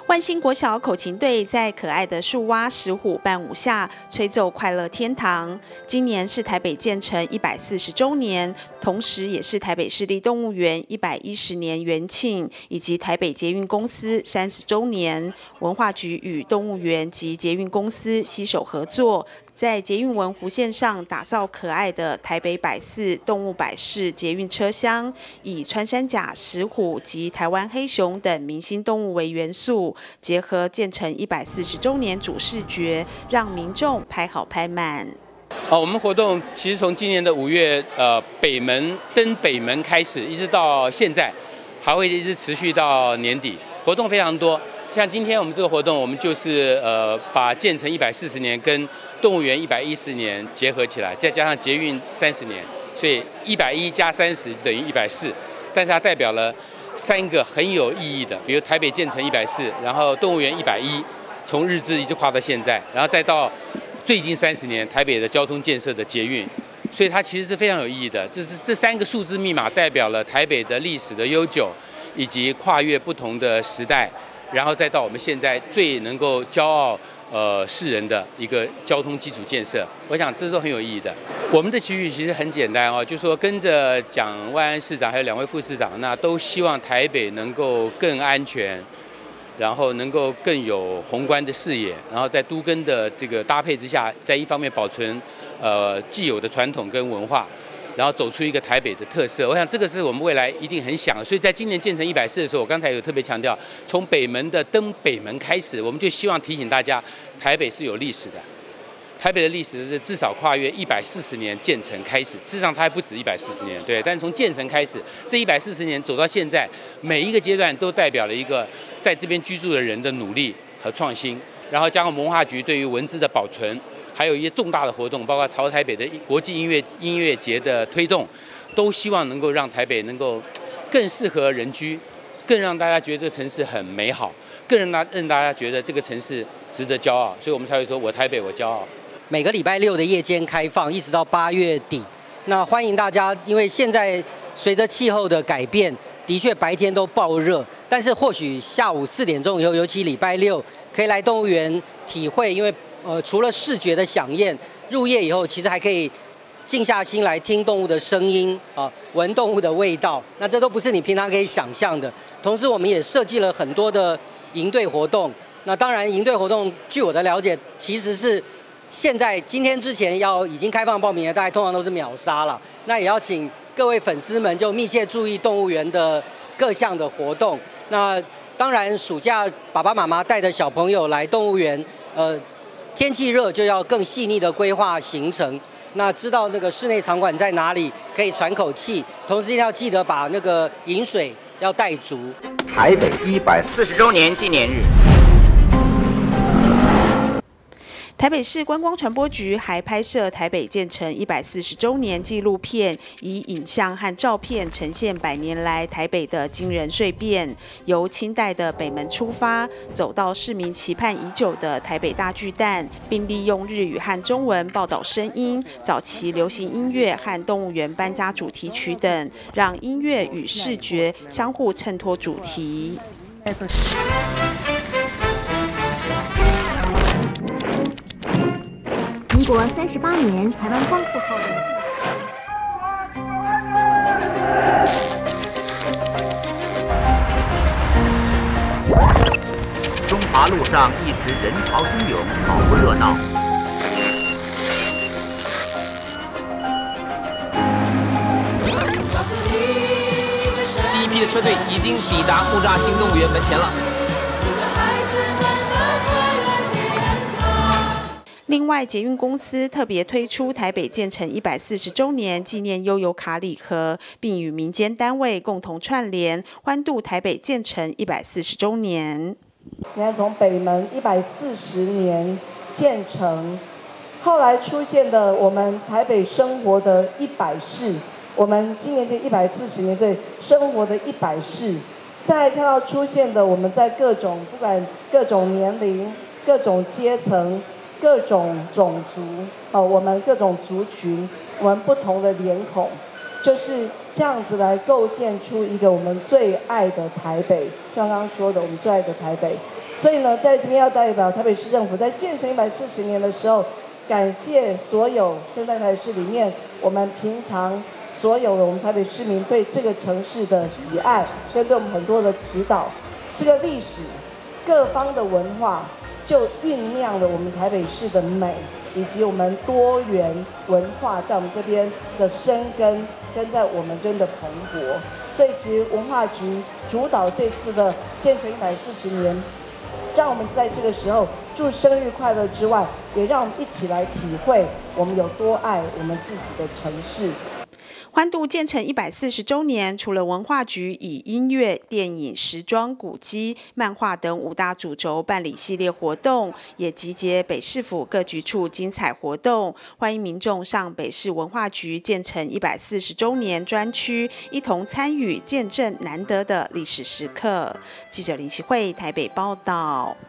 万兴国小口琴队在可爱的树蛙石虎伴舞下吹奏快乐天堂。今年是台北建成140周年，同时也是台北市立动物园110年元庆，以及台北捷运公司30周年。文化局与动物园及捷运公司携手合作，在捷运文湖线上打造可爱的台北百四动物百事捷运车厢，以穿山甲、石虎及台湾黑熊等明星动物为元素，结合建成140周年主视觉，让民众拍好拍满。 我们活动其实从今年的5月北门登北门开始，一直到现在，还会一直持续到年底，活动非常多。像今天我们这个活动，我们就是把建成140年跟动物园110年结合起来，再加上捷运30年，所以110加30等于140。但是它代表了3个很有意义的，比如台北建成140，然后动物园110，从日治一直跨到现在，然后再到最近30年台北的交通建设的捷运，所以它其实是非常有意义的。这3个数字密码代表了台北的历史的悠久，以及跨越不同的时代。然后再到我们现在最能够骄傲世人的一个交通基础建设，我想这都很有意义的。我们的期许其实很简单就是说跟着蒋万安市长还有2位副市长，那都希望台北能够更安全，然后能够更有宏观的视野，然后在都更的这个搭配之下，在一方面保存既有的传统跟文化，然后走出一个台北的特色，我想这个是我们未来一定很想。所以在今年建成140的时候，我刚才有特别强调，从北门的登北门开始，我们就希望提醒大家，台北是有历史的。台北的历史是至少跨越140年建成开始，事实上它还不止140年，对。但是从建成开始，这140年走到现在，每一个阶段都代表了一个在这边居住的人的努力和创新，然后加上文化局对于文字的保存。还有一些重大的活动，包括朝台北的国际音乐节的推动，都希望能够让台北能够更适合人居，更让大家觉得这个城市很美好，更让大家觉得这个城市值得骄傲，所以我们才会说我台北我骄傲。 每个礼拜6的夜间开放，一直到8月底。那欢迎大家，因为现在随着气候的改变，的确白天都爆热，但是或许下午4点钟以后，尤其礼拜6，可以来动物园体会，因为除了视觉的飨宴，入夜以后其实还可以静下心来听动物的声音闻动物的味道。那这都不是你平常可以想象的。同时，我们也设计了很多的营队活动。那当然，营队活动据我的了解，其实是现在今天之前已经开放报名的，大概通常都是秒杀了。那也要请各位粉丝们就密切注意动物园的各项的活动。那当然，暑假爸爸妈妈带着小朋友来动物园，天气热就要更细腻的规划行程，那知道那个室内场馆在哪里，可以喘口气，同时要记得把那个饮水要带足。 台北140周年纪念日。 台北市观光传播局还拍摄台北建成140周年纪录片，以影像和照片呈现100年来台北的惊人蜕变。由清代的北门出发，走到市民期盼已久的台北大巨蛋，并利用日语和中文报道声音、早期流行音乐和动物园搬家主题曲等，让音乐与视觉相互衬托主题。 民国38年，台湾光复后的中华路上一直人潮汹涌，好不热闹。 第一批的车队已经抵达木栅新动物园门前了。 另外，捷运公司特别推出台北建成140周年纪念悠游卡礼盒，并与民间单位共同串联，欢度台北建成140周年。 你看，从北门140年建成，后来出现的我们台北生活的140，我们今年这140年对生活的140，再看到出现的我们在不管各种年龄、各种阶层。各种种族我们各种族群，我们不同的脸孔，就是这样子来构建出一个我们最爱的台北。刚刚说的，我们最爱的台北。 所以呢，在这边要代表台北市政府，在建成140年的时候，感谢所有现在台北市里面我们平常所有的我们台北市民对这个城市的喜爱，跟对我们很多的指导。这个历史各方的文化，就酝酿了我们台北市的美，以及我们多元文化在我们这边的生根，跟在我们这边的蓬勃。所以其实文化局主导这次的建成140年，让我们在这个时候祝生日快乐之外，也让我们一起来体会我们有多爱我们自己的城市。 欢度建成140周年，除了文化局以音乐、电影、时装、古迹、漫画等5大主轴办理系列活动，也集结北市府各局处精彩活动，欢迎民众上北市文化局建成140周年专区，一同参与见证难得的历史时刻。记者林希慧台北报道。